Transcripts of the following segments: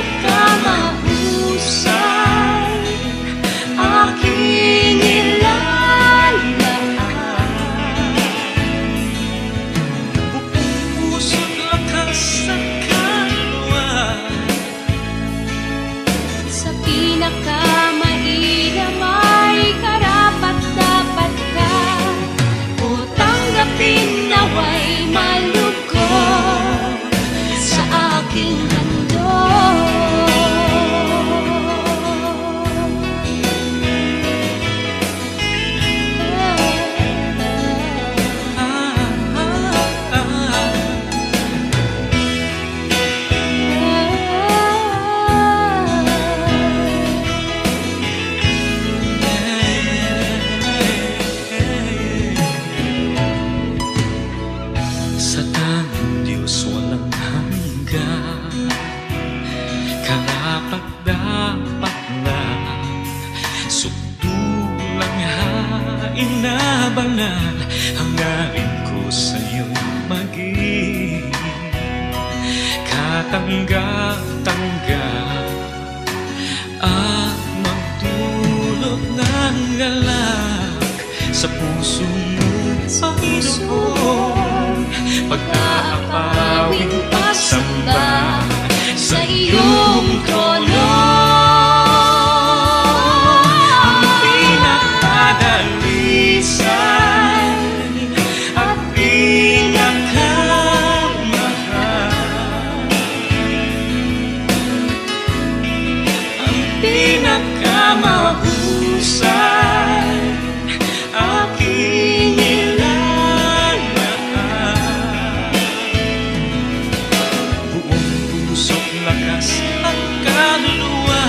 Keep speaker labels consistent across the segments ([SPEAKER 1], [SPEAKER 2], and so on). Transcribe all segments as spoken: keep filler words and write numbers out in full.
[SPEAKER 1] pinakamahusay aking ilalaan.
[SPEAKER 2] Buong puso't lakas at kaluwag,
[SPEAKER 1] Sa pinakamainam ay karapat-dapat ka, o tanggapin nawa'y malugod sa aking handog.
[SPEAKER 2] sa tanging Diyos walang hanggan, karapat-dapat lang, sukdulang hain na banal, hangarin ko sa'yo'y maging katanggap-tanggap at magdulot ng galak sa puso mo, Panginoon, pag-aapawing pasamba sa iyong trono. Ang pinakadalisan at pinakamahal, ang pinakamahusay aking ilalaan. Buong puso't lakas at kaluluwa,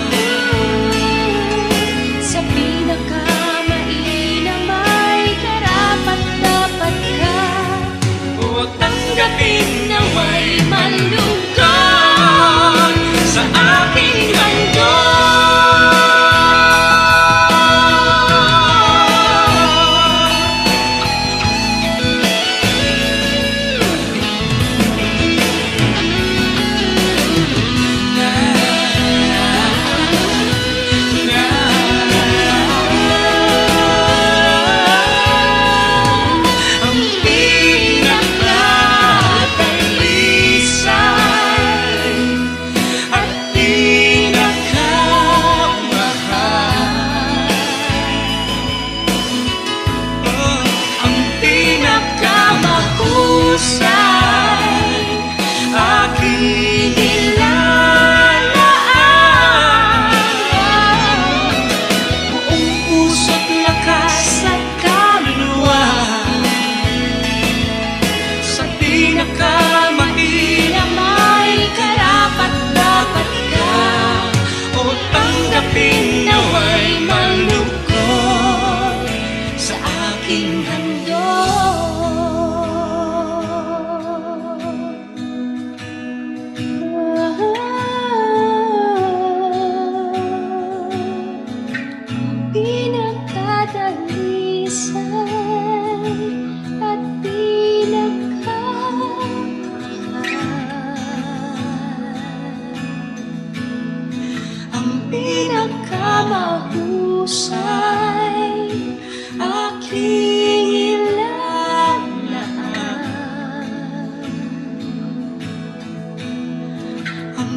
[SPEAKER 1] Sa pinakamainam ay karapat-dapat ka,
[SPEAKER 2] o tanggapin nawa'y
[SPEAKER 1] malugod
[SPEAKER 2] sa aking handog. Ang pinakadalisan at pinakamahal, oh, ang pinakamahusay aking ilalaan. Buong puso't lakas at kaluluwa, sa pinakamainam
[SPEAKER 1] ay karapat-dapat ka,
[SPEAKER 2] o tanggapin nawa'y malugod
[SPEAKER 1] sa aking handog. Pinakadalisan at pinakamahal,
[SPEAKER 2] ang
[SPEAKER 1] pinakamahusay aking ilalaan. Ang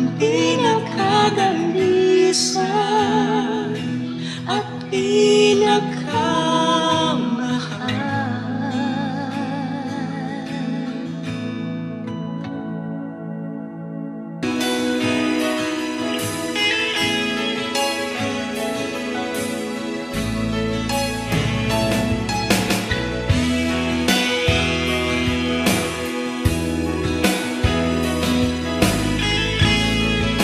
[SPEAKER 1] pinakadalisan at pinakamahal.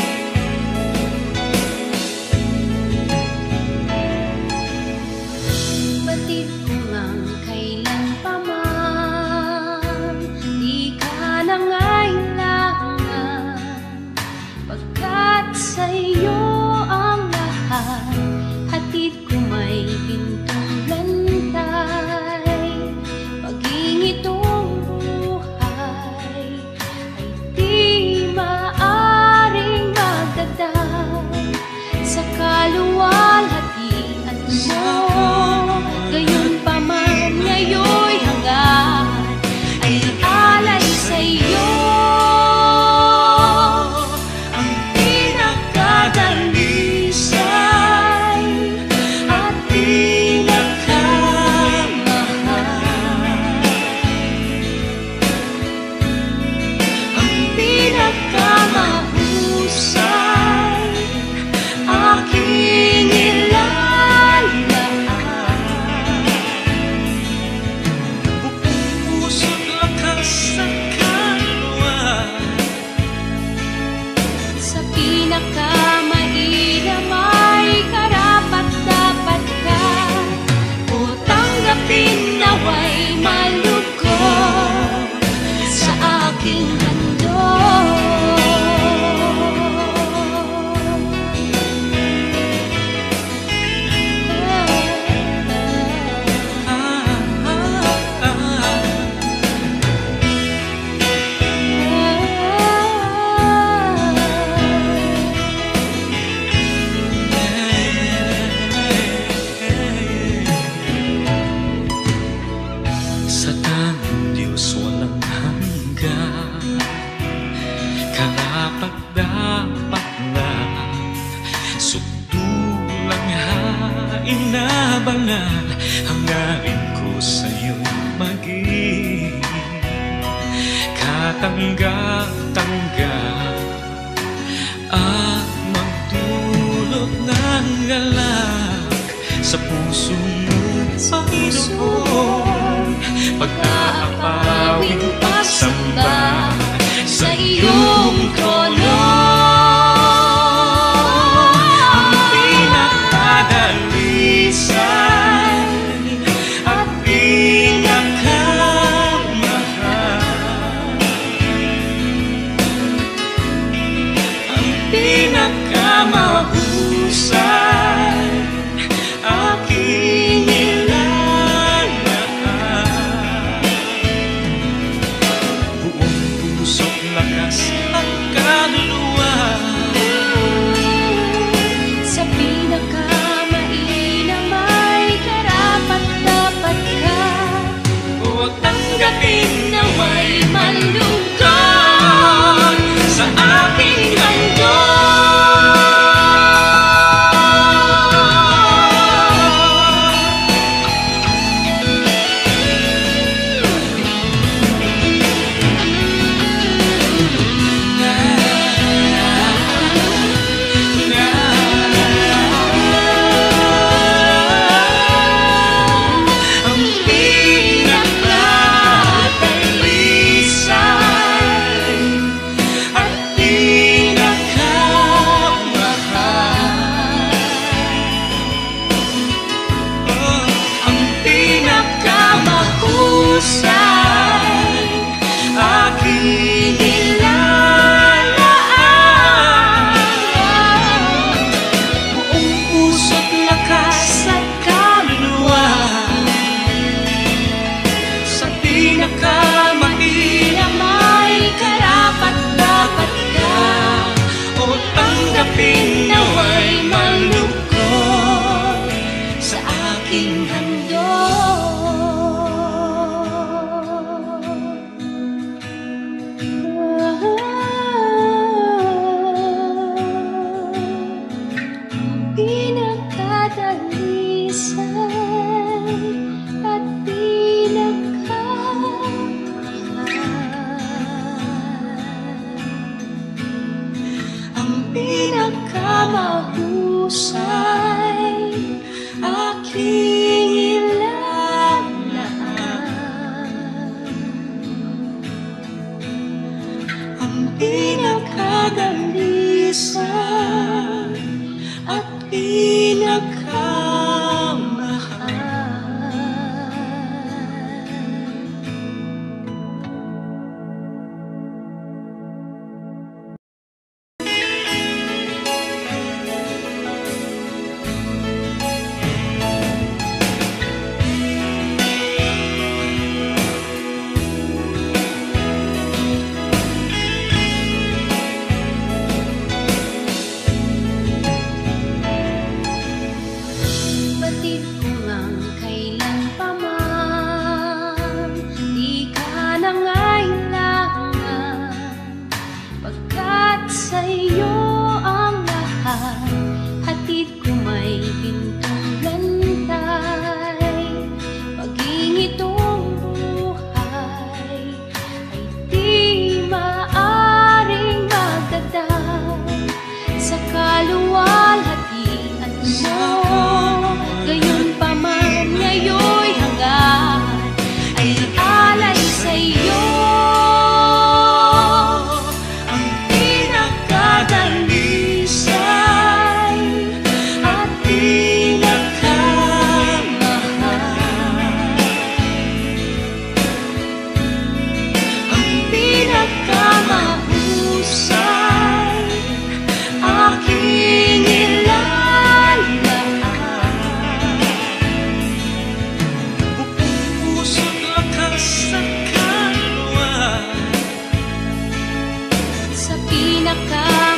[SPEAKER 1] pinakamainam ay karapat-dapat ka. O tanggapin nawa'y malugod sa aking handog.
[SPEAKER 2] Sa tanging Diyos walang hanggan, karapat-dapat na sukdulang hain na banal. Hangarin ko sa'yo'y maging katanggap-tanggap at magdulot ng galak sa puso mo, Panginoon. Pag-aapawin pasamba sa iyong trono, ang pinakadalisan at pinakamahal, ang pinakamahusay aking nilalaan. Buong puso't lakas ang kaluluwa,
[SPEAKER 1] Sa pinakamainam ay karapat-dapat ka.
[SPEAKER 2] o tanggapin nawa'y malugod sa aking handog. Ang pinakadalisan at pinakamahal, oh, ang pinakamahusay aking nilalaan. Buong puso't lakas at kaluluwa, sa pinakamainam ay karapat-dapat ka. O tanggapin nawa'y malugod sa aking
[SPEAKER 1] Pinakadalisan at pinakamahal, ang pinakamahusay aking ilalaan, ang pinakadalisan at batid ko ngang kailan pa man di ka nangailangan, pagkat sa'yo ang lahat. Hatid ko may gintong gantay, maging itong buhay ay di maaring magdagdag sa kaluwalhatian mo. Gayon pa man ngayon'y hanggan ay alay sa'yo,
[SPEAKER 2] ang pinakadalisan
[SPEAKER 1] ka